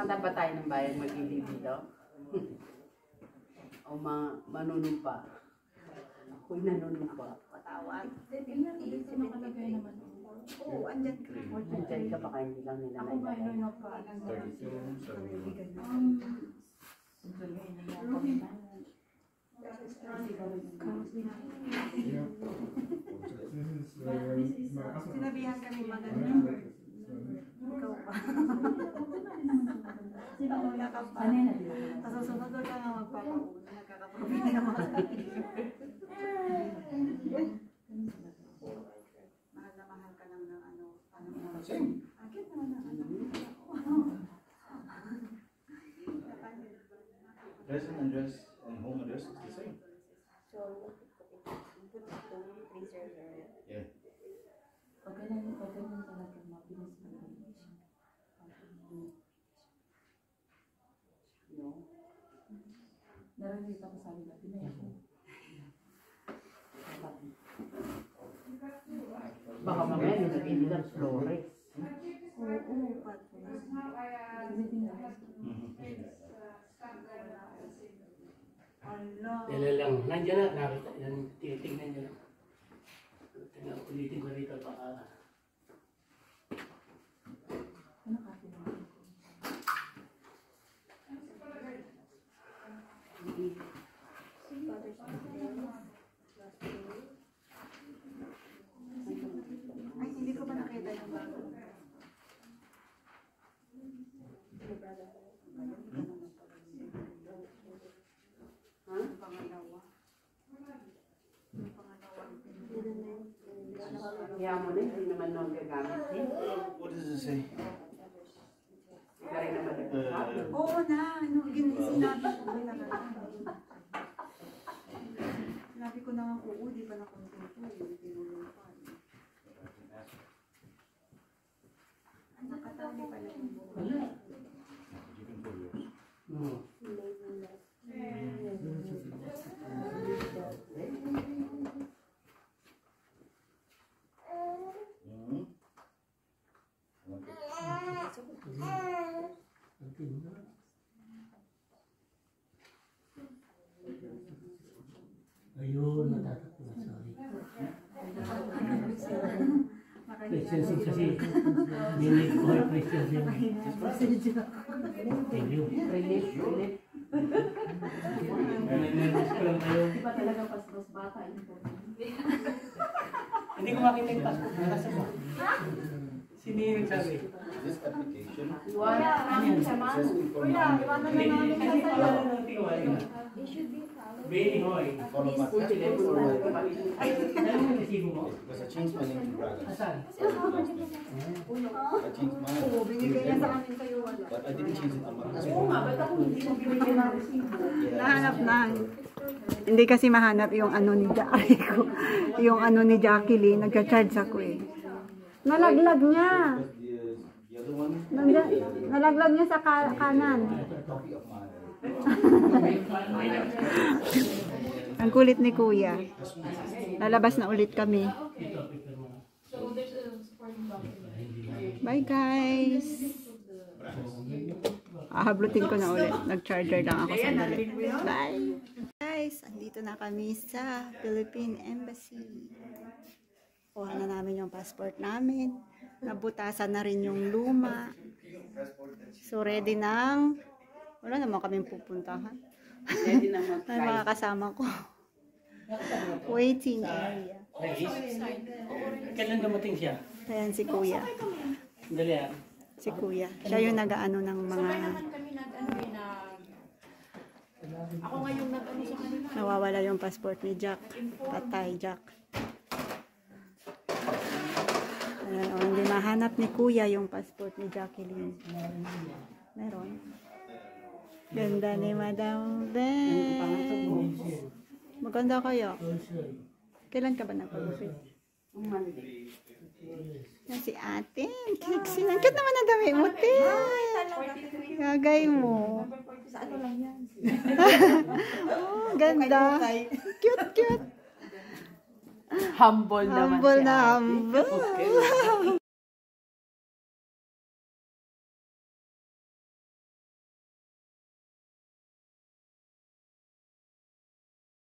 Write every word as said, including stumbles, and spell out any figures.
Kakanta ba tayo ng bayan mag-ibig dito? O ma manunumpa? Ako'y nanunumpa. Patawad. Dito nakalagay naman. Oo, andyan ka. Andyan ka baka hindi lang nila ako ba yun na pa? Sinabihan kami maganda. Ikaw pa. Sinauna ka pa. Sa susunod ka nga magpapauna. Nagkakaprobina naman. Mahal na mahal ka lang ng ano. Same. Akit naman na ano. Dress and address and home address is the same. So, put it to freezer or... Yeah. Okay lang, okay lang talaga mabilis mo. No? Narinig ako sabi na pinay ko. Baka mamaya yung sabihin nila Flores. Oo, oo, pato na. Dala lang, nandiyan na, nakita, yan, tinitignan nyo lang. Tingnan, ulitin ko rito, baka... Ano ka pinay? Ay, hindi ko pa nakita yung bago. Ha? Yung pangalawa. Yung pangalawa. Kaya mo na, hindi naman nung gagamit din. What does it say? Kaya naman nagsasabi. Oo na, ano, gin- sinabi ko ba na Sinabi ko na nga po, oh, di pa nakontrol ko, eh, tinulong pa. Ang nakatali pala yung buhay. Wala. You can pull yours. Hmm. Mm-hmm. Ayun, natatakot na, sorry. Christian kasi, minute ko ay Christian. Thank you. Relief, relief. Naninervous ko lang kayo. Di ba talaga pas-pas bata yun po? Hindi ko makita yung passport. Nasa ba? Sino yung nagsabi? This application Wala namin sa says mano. information. Hindi, kasi wala nang tiwala. It should be followed. Benny Hoy. Follow my passport or what? Ay, dahil mo resibo mo. Because I changed my name to Braga. Asan? I changed mine. Oo, binigay niya sa amin kayo wala. But I didn't change it on my Oo passport. nga, ba't ako hindi mo binigyan ng resibo? Nahanap na. Hindi kasi mahanap yung ano ni Jackie ko. Yung ano ni Jacqueline, nagka-charge ako eh. Nalaglag niya. Because the, the other one, Nandiyan, nalaglag niya sa ka kanan. copy of my. Ang kulit ni Kuya. Lalabas na ulit kami. Bye guys. Ahablutin ko na ulit. Nag-charger lang ako sandali. Bye. Guys, andito na kami sa Philippine Embassy. Kuha na namin yung passport namin. Nabutasan na rin yung luma. So ready nang wala naman kaming pupuntahan. Ready na Ay, mga kasama ko. Waiting area. Kailan dumating siya? Ayan si Kuya. Dali ah. Si Kuya. Siya yung nag-ano ng mga Ako nga yung nag-ano sa kanila. nawawala yung passport ni Jack. Patay Jack. Ayan, o, hindi mahanap ni Kuya yung passport ni Jacqueline. Meron. Ganda ni Madam Ben. Maganda kaya. Kailan ka ba nagpag-upit? Yung Monday. Yan si ate. Kiksi. Ang cute naman ang dami mo, te. Gagay mo. Sa ano lang yan? Oh, ganda. Cute, cute. Humble naman Humble siya. na humble.